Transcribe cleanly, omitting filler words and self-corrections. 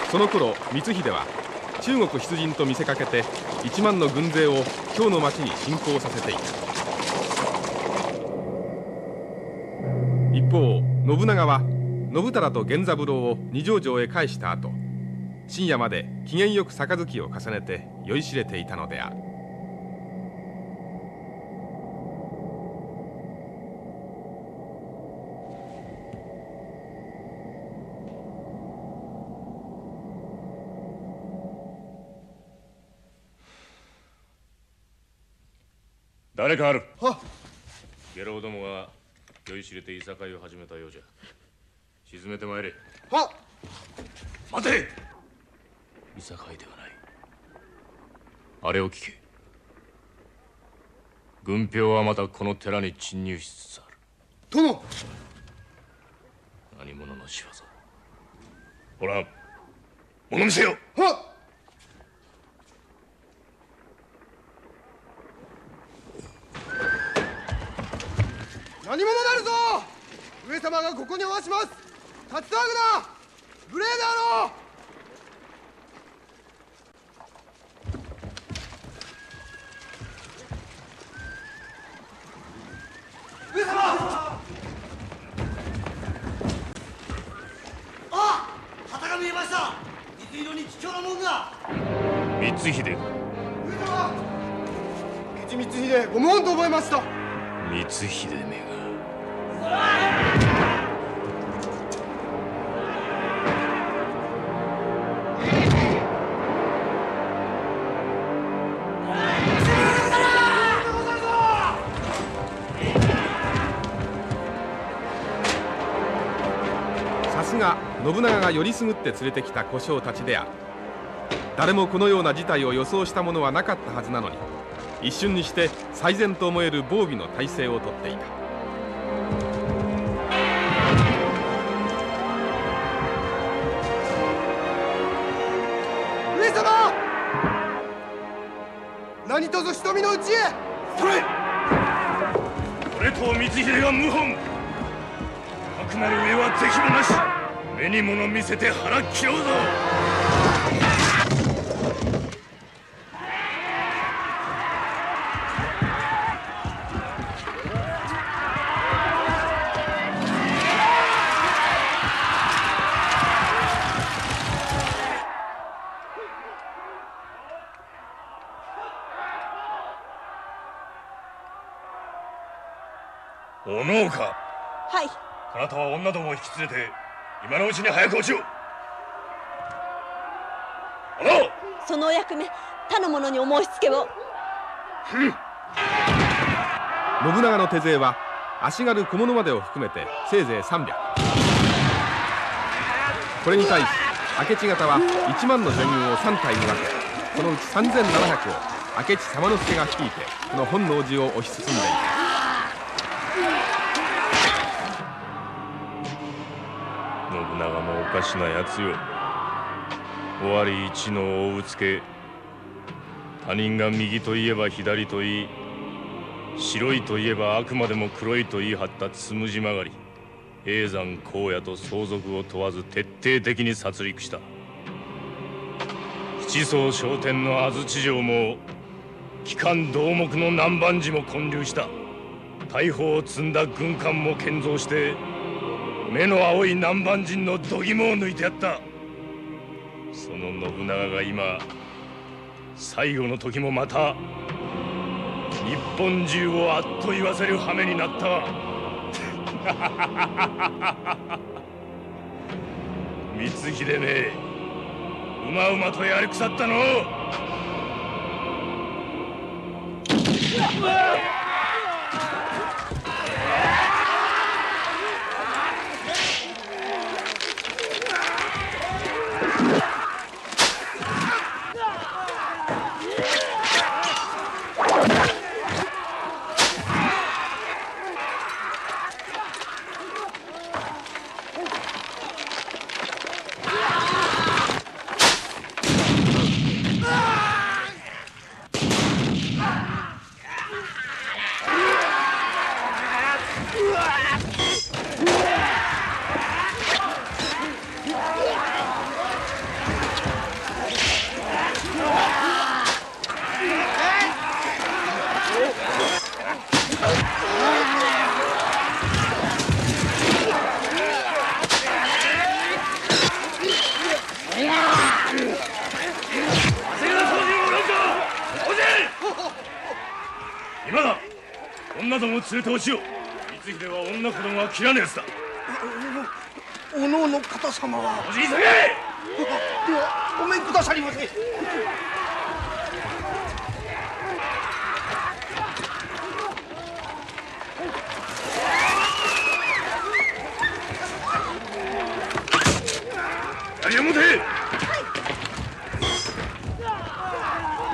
その頃光秀は中国出陣と見せかけて1万の軍勢を京の町に侵攻させていた。一方信長は信忠と源三郎を二条城へ返した後、深夜まで機嫌よく杯を重ねて酔いしれていたのである。 誰かある。 はっ。 下郎どもが酔いしれていさかいを始めたようじゃ。沈めてまいれ。 はっ。 待て。いさかいではない。あれを聞け。軍兵はまたこの寺に侵入しつつある。 殿。 何者の仕業。ほら物見せよ。 はっ。何者なるぞ。上様がここにおわします。立ち騒ぐな。無礼であろう。上様。 あ、旗が見えました。水色に貴重なもんが。 光秀。 上様。ケチ光秀ご無音と覚えました。 光秀めが。 さすが信長がよりすぐって連れてきた小将たちである。誰もこのような事態を予想した者はなかったはずなのに、一瞬にして最善と思える防備の態勢をとっていた。 上様。何とぞ瞳の内へ。 それ。俺と光秀が謀反。かくなる上は是非もなし。目に物見せて腹切ろうぞ。おのうか。 はい。 あなたは女どもを引き連れて今のうちに早く落ちよ。おのう。 そのお役目他の者にお申し付けを。 信長の手勢は足軽小物までを含めてせいぜい300。これに対し明智方は1万の全軍を3隊に分け、そのうち3700を明智左馬之助が率いてこの本能寺を推し進んでいた。 信長もおかしなやつよ。尾張一の大うつけ。他人が右といえば左と言い、白いといえばあくまでも黒いと言い張ったつむじ曲がり。叡山荒野と相続を問わず徹底的に殺戮した。七層商店の安土城も機関同目の南蛮寺も建立した。大砲を積んだ軍艦も建造して目の青い南蛮人の度肝を抜いてやった。その信長が今最後の時もまた日本中をあっと言わせる羽目になったわ。光秀め、うまうまとやりくさったの。 女どもを連れておしよう。光秀は女子供は切らぬやつだ。 おのおの方様は。 おじい急げ。 ではごめんくださりませ。